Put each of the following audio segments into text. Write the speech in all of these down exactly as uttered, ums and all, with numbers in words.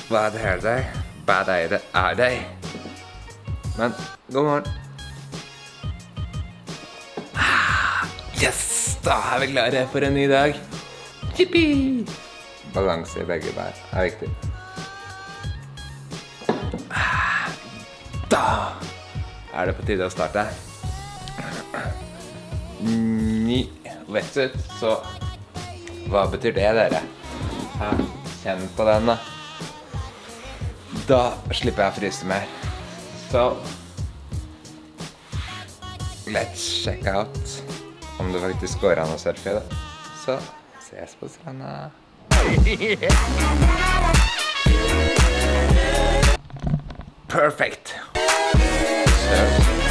Bad hair day. Bad eye er day. Men, god morgen. Yes! Da er vi klare for en ny dag. Yippie! Balanse i begge bær er viktig. Da er det på tide å starte. Ny wetsuit, så hva betyr det, dere? Ja, kjenn på den, da. Da slipper jeg å fryse mer. Så let's check out om det faktisk går an å surfe, da. Så ses på stranda. Perfect. Surf.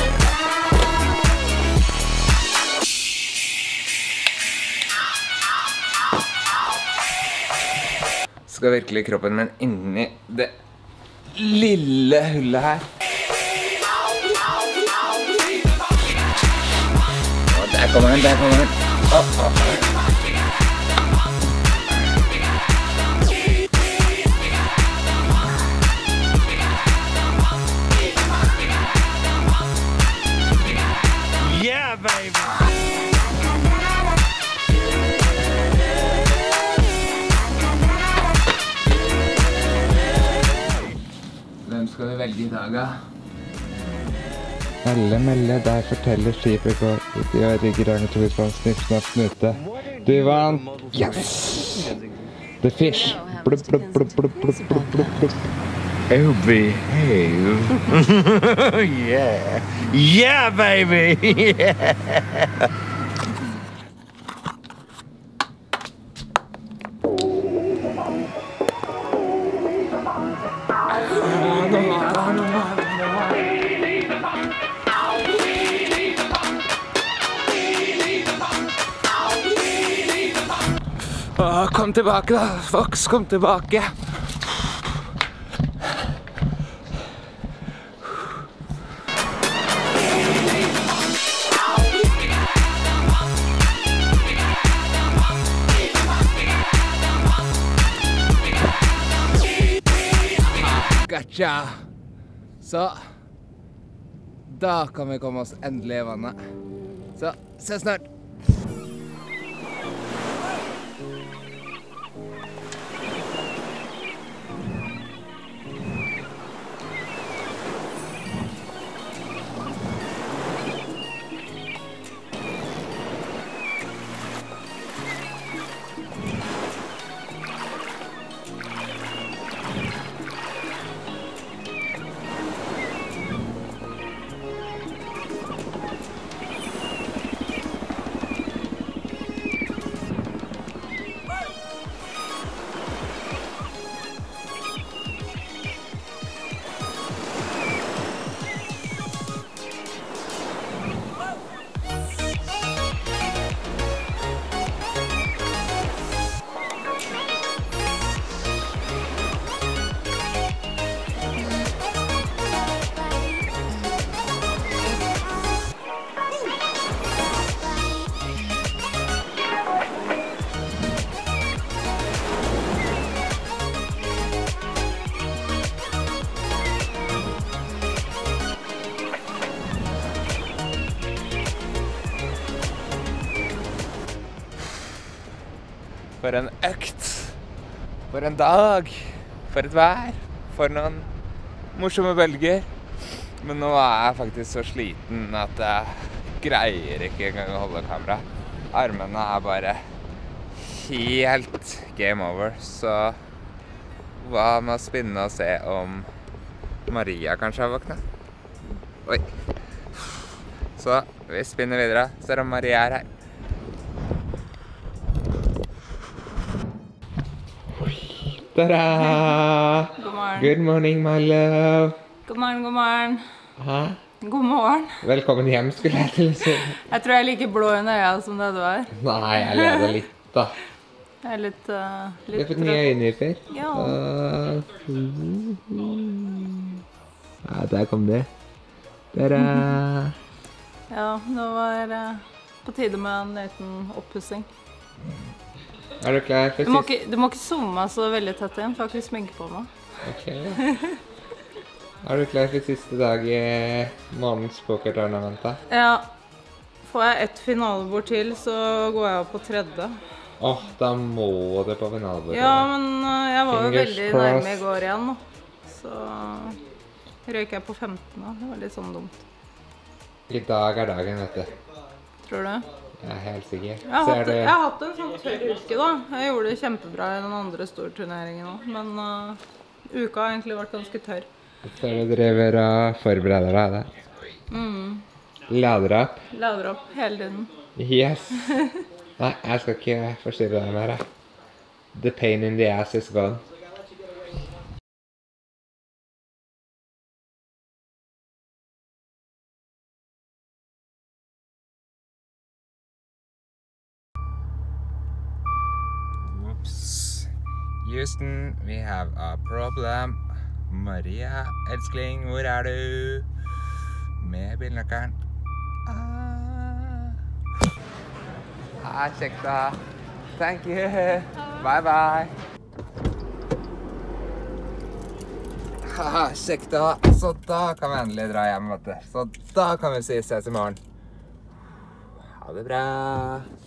Skal virkelig kroppen min inni det lille hullet her. Og der kommer den, der kommer den. Oh, oh. Yeah, baby! Hvem skal vi velge i dag, da? Melle, melle, der forteller skipet går ut i øregrangen til utvann, snipp, snapp, snute. Du vant! Yes! The fish! Blubb, blubb, blubb, blubb, blubb, blubb, blubb, blubb. Oh, behave. Yeah. Yeah, baby! Yeah! Åh, kom tilbake da, Fox, kom tilbake. Gotcha. Så, da kan vi komme oss endelig i vannet. Så, se snart. For en økt, for en dag, for et vær, for noen morsomme bølger. Men nå er jeg faktisk så sliten at jeg greier ikke engang å holde kamera. Armene er bare helt game over, så hva med å spinne og se om Maria kanskje har våknet? Oi. Så vi spinner videre, ser om Maria er her. Ta-da! God morgen. Good morning, my love. God morgen, god morgen. Hæ? God morgen. Velkommen hjem, skulle jeg til å si. Jeg tror jeg er like blå under øya som det du er. Nei, jeg leder litt, da. Jeg er litt... Uh, Vi har fått nye øyenviper. Ja. Uh, ja, der kom det. Der er... Ja, det var uh, på tide med en liten oppussing. Er du klar for Du må siste? ikke, du må ikke zoome så veldig tett inn, for jeg har ikke sminke på meg. Ok. Er du klar for siste dag i månedens pokertournament da? Ja. Får jeg ett finalebord til, så går jeg opp på tredje. Åh, da må du på finalebordet. Ja, men uh, jeg var jo Fingers veldig crossed. nærme i går igjen, da. Så røyker jeg på femten da. Det var litt sånn dumt. I dag er dagen, vet du. Tror du? Jeg er helt sikker. Jeg har, hatt, Ser jeg du? har hatt en sånn tørr uke, da. Jeg gjorde det kjempebra i den andre storturneringen også. Men uh, uka har egentlig vært ganske tørr. Ser du driver og forbereder deg da? Mm. Lader opp? Lader opp hele tiden. Yes. Nei, jeg skal ikke forstyrre deg mer. jeg. The pain in the ass is gone. Whoops. Houston, we have a problem. Maria, elskling, hvor er du? Med bilnøkkelen. Ah. Ah, kjekt da. Thank you. Bye bye. Haha, kjekt da. Så da kan vi endelig dra hjem, vet du. Så da kan vi si ses i morgen. Ha det bra.